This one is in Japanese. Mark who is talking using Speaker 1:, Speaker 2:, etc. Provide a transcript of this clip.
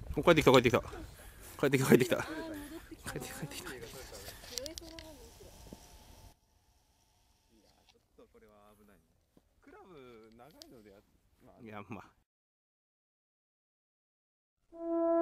Speaker 1: 帰ってきた帰ってきた帰ってきた帰ってきた帰ってきた。
Speaker 2: クラブ長いのでまあ、
Speaker 1: いやまあ